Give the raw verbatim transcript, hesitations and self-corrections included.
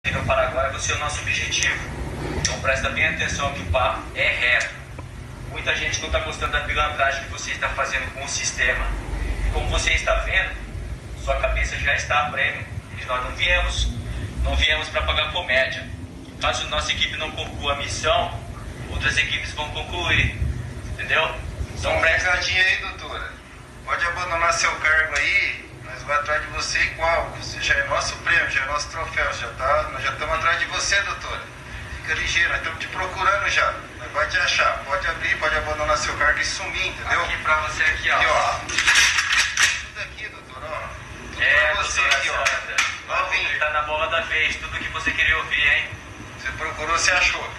no Paraguai, você é o nosso objetivo. Então presta bem atenção que o papo é reto. Muita gente não está gostando da pilantragem que você está fazendo com o sistema. E como você está vendo, sua cabeça já está a prêmio. E nós não viemos, não viemos para pagar comédia. Caso nossa equipe não conclua a missão, outras equipes vão concluir. Entendeu? Só um recadinho aí, doutora. Pode abandonar seu cargo aí, nós vamos atrás de você igual. Você já é nosso prêmio, já é nosso troféu. Já tá, nós já estamos atrás de você, doutora. Fica ligeiro, nós estamos te procurando já. Nós vamos te achar. Pode abrir, pode abandonar seu cargo e sumir, entendeu? Aqui pra você, aqui, ó. Aqui, ó. Tudo aqui, doutora, ó. Tudo É, pra você doutora aqui, ó. Sandra. Novinho. Tá na bola da vez, tudo que você queria ouvir, hein? Você procurou, você achou.